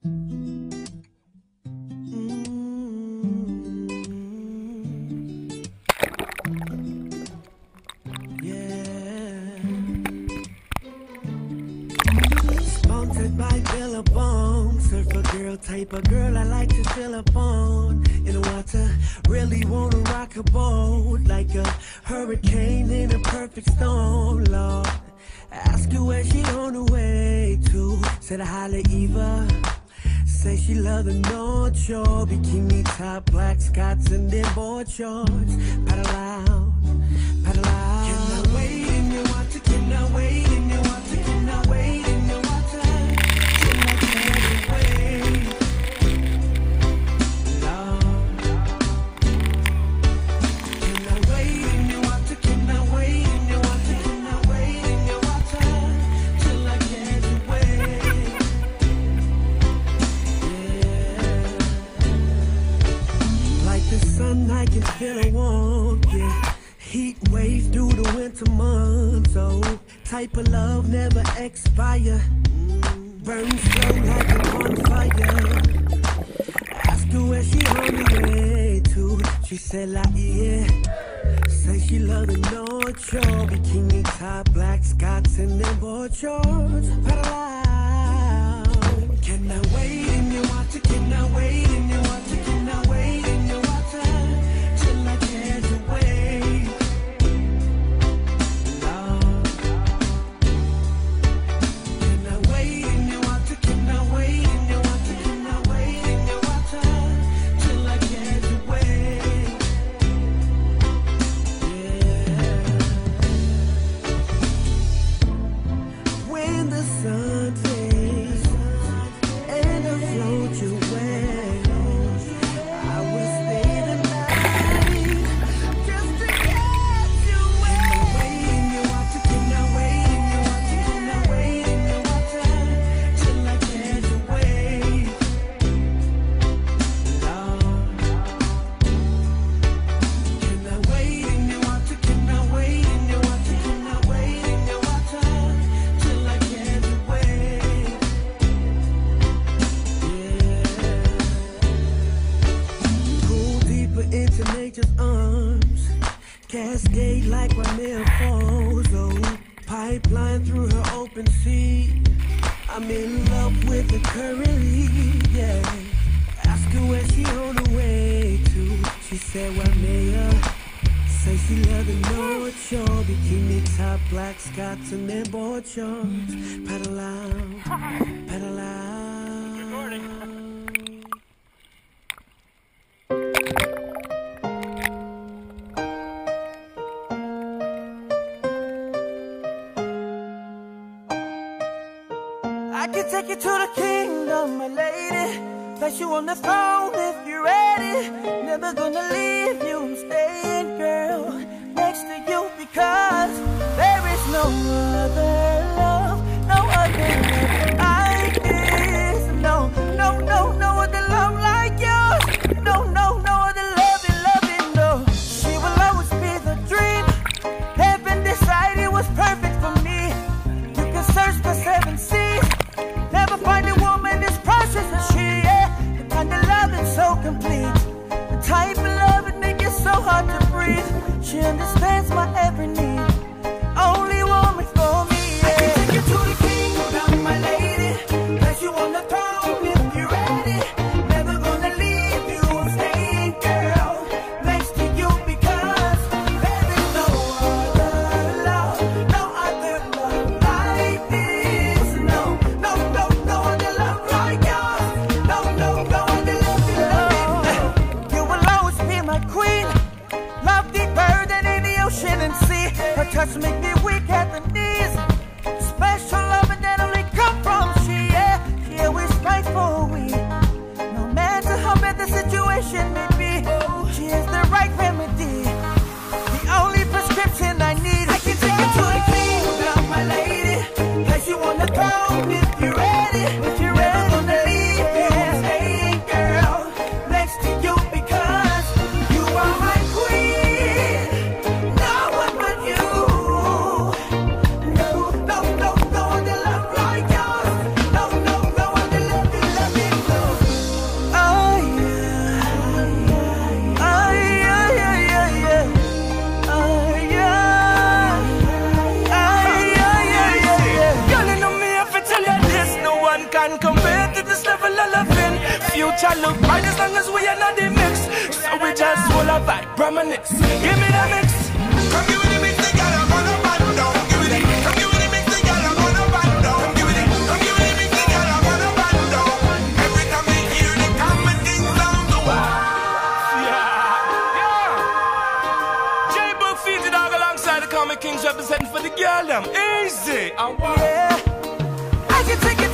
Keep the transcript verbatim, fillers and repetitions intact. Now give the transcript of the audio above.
Type of girl I like to fill up on in the water. Really wanna rock a boat like a hurricane in a perfect storm, Lord. Ask her where she on the way to. Said I holla Eva. Say she love the North Shore. Bikini top, black Scots and then board shorts. Paddle out, paddle out. Can I wait in your water? Can I wait in your water? Can I wait in your water? I can feel a warmth, yeah. Heat waves through the winter months. Oh, type of love never expire. Mm, burn slow like a bonfire. Ask her where she on the way to. She said like yeah. Say she love the North Shore. Bikini top, black Scots and then board shorts. Paddle out. Can I wait in your water? Can I wait in your water? Can I wait in your water? Cascade like Waimea falls, oh, pipeline through her open sea. I'm in love with the current, yeah. Ask her where she on the way to. She said Waimea. Say she love the North Shore. Bikini top, black Scots and then board shorts. Paddle out, paddle out. Good morning. I can take you to the kingdom, my lady. Place you on the throne if you're ready. Never gonna leave you, I'm staying, girl, next to you. Because there is no other love, no other love like this. No, no, no, no other love like yours. No, no, no other loving, loving, no. She will always be the dream. Heaven decided it was perfect for me. You can search the seven seas, never find a woman as precious as she, yeah. The kind of love that's so complete, the type of love that makes it so hard to breathe. She understands my every need, only woman for me. can compare to this level of loving. Future look bright as long as we are not the mix. So we just full of vibe, Brahmanics. Give me the mix. Come give me the mix, they got a run up and down. Give me the, come give me the mix, they got a run up and down. Come give me the, come give me the mix, they got a run up and down. Every time they hear the comedy sound, the wow. Yeah, yeah. J-Book feeds the dog alongside the Comic Kings representing for the girl, them easy. I want. Yeah, I can take it.